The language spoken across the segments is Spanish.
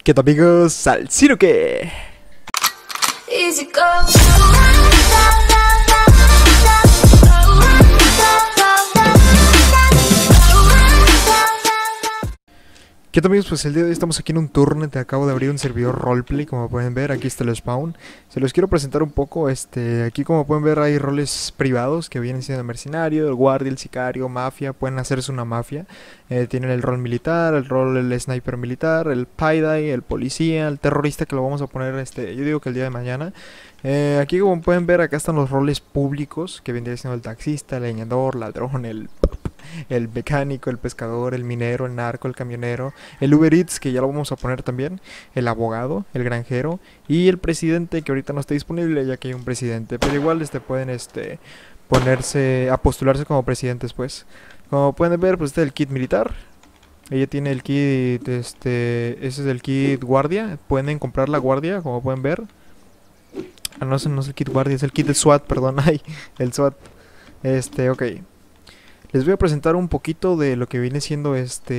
¿Qué tal, amigos? ¡Al Ciruque! Easy go. ¿Qué tal, amigos? Pues el día de hoy estamos aquí en un turno. Te acabo de abrir un servidor roleplay, como pueden ver. Aquí está el spawn. Se los quiero presentar un poco. Aquí, como pueden ver, hay roles privados que vienen siendo el mercenario, el guardia, el sicario, mafia. Pueden hacerse una mafia. Tienen el rol militar, el sniper militar, el PIDI, el policía, el terrorista, que lo vamos a poner, yo digo que el día de mañana. Aquí, como pueden ver, acá están los roles públicos, que vendría siendo el taxista, el leñador, ladrón, el mecánico, el pescador, el minero, el narco, el camionero, el Uber Eats, que ya lo vamos a poner también, el abogado, el granjero y el presidente, que ahorita no está disponible ya que hay un presidente, pero igual pueden ponerse a postularse como presidentes, pues. Como pueden ver, pues este es el kit militar. Ella tiene el kit, ese es el kit guardia. Pueden comprar la guardia, como pueden ver. Ah, no, no es el kit guardia, es el kit de SWAT, perdón, ay, el SWAT. Ok. Les voy a presentar un poquito de lo que viene siendo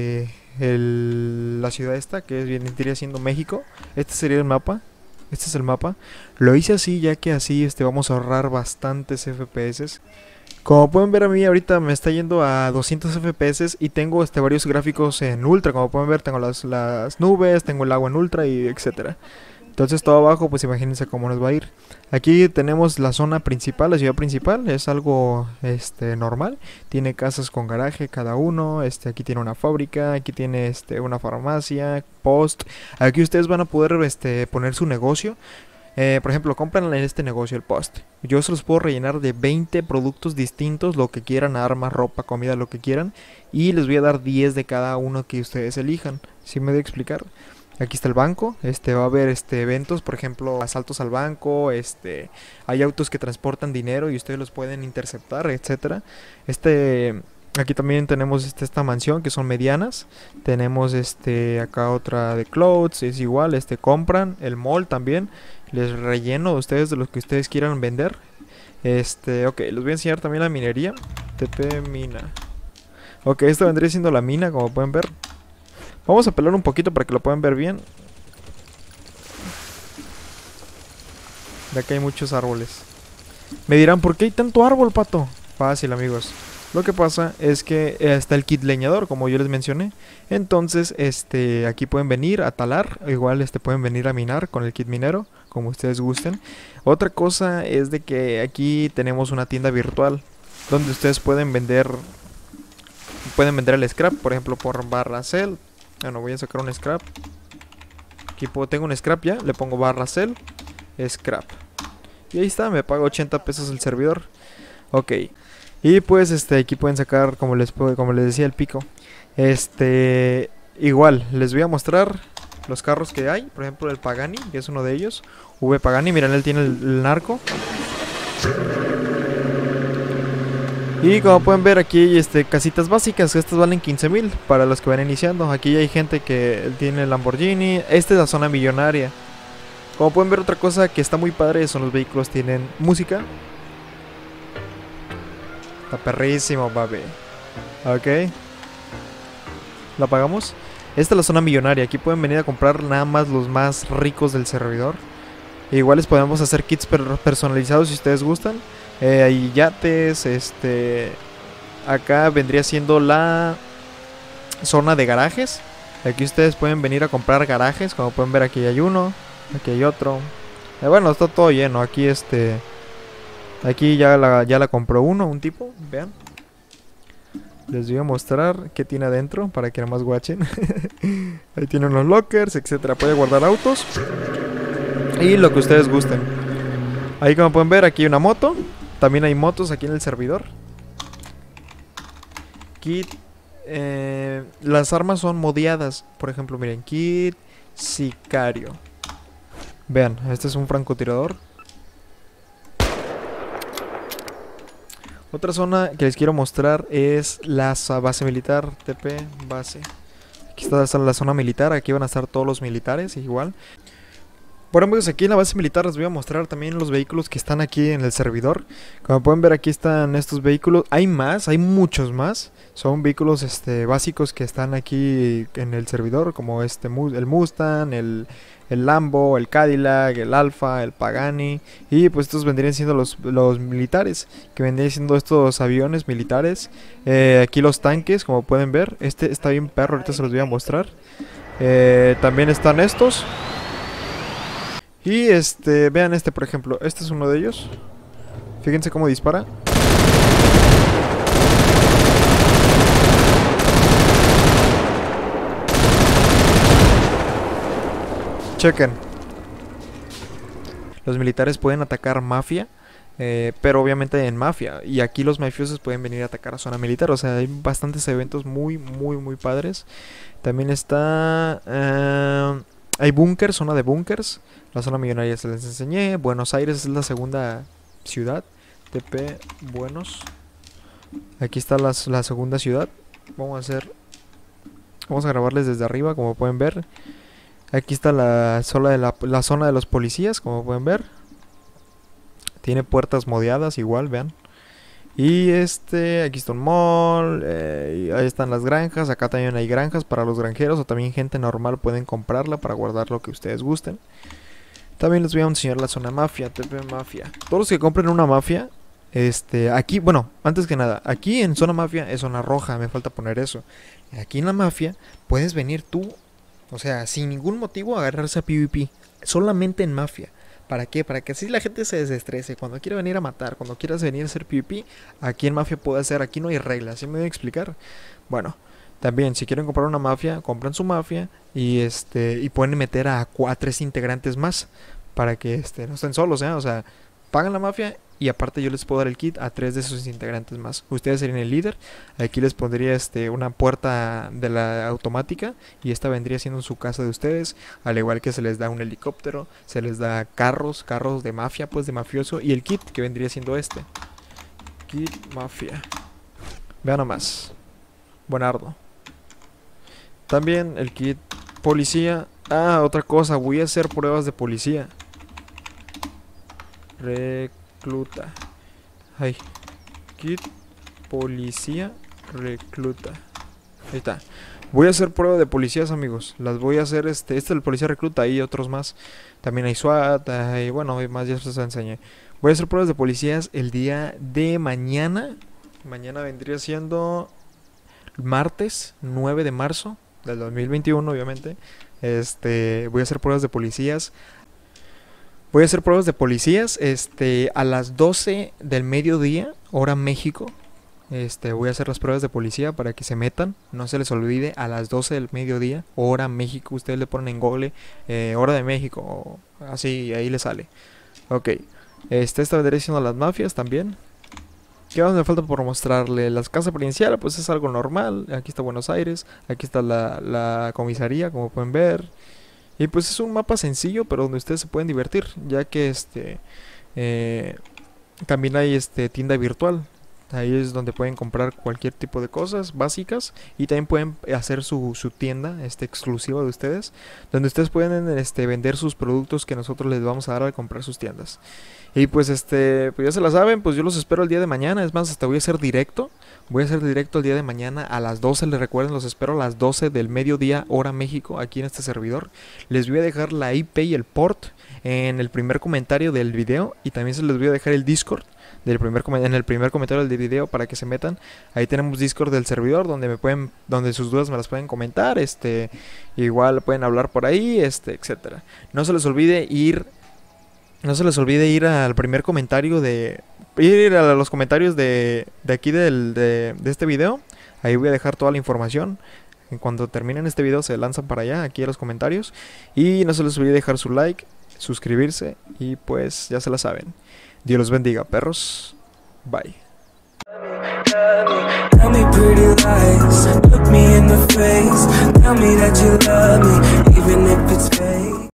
la ciudad esta, que vendría siendo México. Este sería el mapa. Este es el mapa. Lo hice así ya que así vamos a ahorrar bastantes FPS. Como pueden ver, a mí ahorita me está yendo a 200 FPS y tengo varios gráficos en ultra. Como pueden ver, tengo las nubes, tengo el agua en ultra y etcétera. Entonces todo abajo, pues imagínense cómo nos va a ir. Aquí tenemos la zona principal, la ciudad principal, es algo normal. Tiene casas con garaje cada uno, aquí tiene una fábrica, aquí tiene una farmacia, post. Aquí ustedes van a poder poner su negocio. Por ejemplo, compran en este negocio el post. Yo se los puedo rellenar de 20 productos distintos, lo que quieran, armas, ropa, comida, lo que quieran. Y les voy a dar 10 de cada uno que ustedes elijan. ¿Sí me voy a explicar? Aquí está el banco, va a haber eventos, por ejemplo, asaltos al banco, hay autos que transportan dinero y ustedes los pueden interceptar, etcétera. Aquí también tenemos esta mansión que son medianas. Tenemos acá otra de clothes, es igual, compran, el mall también. Les relleno a ustedes de los que ustedes quieran vender. Ok, les voy a enseñar también la minería. TP mina. Ok, esta vendría siendo la mina, como pueden ver. Vamos a pelar un poquito para que lo puedan ver bien. De acá hay muchos árboles. Me dirán, ¿por qué hay tanto árbol, pato? Fácil, amigos. Lo que pasa es que está el kit leñador, como yo les mencioné. Entonces, aquí pueden venir a talar. Igual, pueden venir a minar con el kit minero, como ustedes gusten. Otra cosa es de que aquí tenemos una tienda virtual, donde ustedes pueden vender el scrap, por ejemplo, por barra sell. Bueno, voy a sacar un scrap. Aquí tengo un scrap ya. Le pongo barra sell, scrap. Y ahí está, me paga 80 pesos el servidor. Ok. Y pues aquí pueden sacar, como les decía, el pico. Igual, les voy a mostrar los carros que hay. Por ejemplo, el Pagani, que es uno de ellos. V Pagani, miren, él tiene el narco. Y como pueden ver, aquí hay casitas básicas. Estas valen 15,000 para los que van iniciando. Aquí hay gente que tiene el Lamborghini. Esta es la zona millonaria. Como pueden ver, otra cosa que está muy padre son los vehículos. Tienen música. Está perrísimo, baby. Ok. ¿La apagamos? Esta es la zona millonaria. Aquí pueden venir a comprar nada más los más ricos del servidor. Igual les podemos hacer kits personalizados si ustedes gustan. Hay yates, acá vendría siendo la zona de garajes. Aquí ustedes pueden venir a comprar garajes. Como pueden ver, aquí hay uno, aquí hay otro. Bueno, está todo lleno. Aquí aquí ya la compró un tipo, vean. Les voy a mostrar qué tiene adentro para que nada más guachen. Ahí tiene unos lockers, etcétera. Puede guardar autos y lo que ustedes gusten. Ahí, como pueden ver, aquí hay una moto. También hay motos aquí en el servidor. Kit. Las armas son modeadas. Por ejemplo, miren, kit sicario. Vean, este es un francotirador. Otra zona que les quiero mostrar es la base militar. TP base. Aquí está la zona militar. Aquí van a estar todos los militares igual. Bueno amigos, aquí en la base militar les voy a mostrar también los vehículos que están aquí en el servidor. Como pueden ver, aquí están estos vehículos. Hay más, hay muchos más. Son vehículos básicos que están aquí en el servidor, como el Mustang, el Lambo, el Cadillac, el Alfa, el Pagani. Y pues estos vendrían siendo los militares, que vendrían siendo estos aviones militares. Aquí los tanques, como pueden ver. Este está bien perro, ahorita se los voy a mostrar. También están estos. Y vean por ejemplo, este es uno de ellos. Fíjense cómo dispara. Chequen. Los militares pueden atacar mafia, pero obviamente en mafia. Y aquí los mafiosos pueden venir a atacar a zona militar. O sea, hay bastantes eventos muy padres. También está... hay búnkers, zona de búnkers. La zona millonaria se les enseñé. Buenos Aires es la segunda ciudad. TP Buenos. Aquí está la segunda ciudad. Vamos a grabarles desde arriba, como pueden ver. Aquí está la zona de los policías, como pueden ver. Tiene puertas modeadas igual, vean. Y aquí está un mall, ahí están las granjas. Acá también hay granjas para los granjeros, o también gente normal pueden comprarla para guardar lo que ustedes gusten. También les voy a enseñar la zona mafia, TP Mafia. Todos los que compren una mafia, aquí, bueno, antes que nada, aquí en zona mafia es zona roja, me falta poner eso. Aquí en la mafia puedes venir tú, o sea, sin ningún motivo a agarrarse a PvP, solamente en mafia. ¿Para qué? Para que así la gente se desestrese. Cuando quiera venir a matar, cuando quieras venir a hacer PvP, aquí en mafia puede hacer. Aquí no hay reglas, ¿sí me voy a explicar? Bueno, también si quieren comprar una mafia, compran su mafia y pueden meter a 3 integrantes más para que no estén solos, ¿eh? O sea, pagan la mafia y aparte yo les puedo dar el kit a 3 de sus integrantes más. Ustedes serían el líder. Aquí les pondría una puerta de la automática y esta vendría siendo su casa de ustedes. Al igual que se les da un helicóptero, se les da carros de mafia, pues de mafioso, y el kit que vendría siendo kit mafia. Vean nomás, buenardo. También el kit policía. Ah, otra cosa, voy a hacer pruebas de policía. Recluta. Ay, kit policía recluta. Ahí está. Voy a hacer prueba de policías, amigos. Las voy a hacer, este es el policía recluta y otros más. También hay SWAT, y bueno, hay más, ya se los enseñé. Voy a hacer pruebas de policías el día de mañana. Mañana vendría siendo martes 9 de marzo del 2021, obviamente. Voy a hacer pruebas de policías. Voy a hacer pruebas de policías a las 12 del mediodía, hora México. Voy a hacer las pruebas de policía para que se metan. No se les olvide, a las 12 del mediodía, hora México. Ustedes le ponen en Google hora de México, así, ahí le sale. Ok, esta vendría siendo las mafias también. ¿Qué más me falta por mostrarle? Las casas provinciales, pues es algo normal. Aquí está Buenos Aires, aquí está la comisaría, como pueden ver. Y pues es un mapa sencillo, pero donde ustedes se pueden divertir, ya que también hay tienda virtual. Ahí es donde pueden comprar cualquier tipo de cosas básicas. Y también pueden hacer su tienda exclusiva de ustedes, donde ustedes pueden vender sus productos que nosotros les vamos a dar al comprar sus tiendas. Y pues pues ya se la saben, pues yo los espero el día de mañana. Es más, hasta voy a hacer directo. Voy a hacer directo el día de mañana a las 12. Les recuerden, los espero a las 12 del mediodía, hora México, aquí en este servidor. Les voy a dejar la IP y el port en el primer comentario del video. Y también se les voy a dejar el Discord en el primer comentario del video para que se metan. Ahí tenemos Discord del servidor donde sus dudas me las pueden comentar. Igual pueden hablar por ahí, etcétera. No se les olvide ir al primer comentario ir a los comentarios de aquí de este video. Ahí voy a dejar toda la información. En cuanto terminen este video se lanzan para allá, aquí a los comentarios. Y no se les olvide dejar su like, suscribirse y pues ya se la saben. Dios los bendiga, perros. Bye. Tell me pretty lies, look me in the face, tell me that you love me, even if it's fake.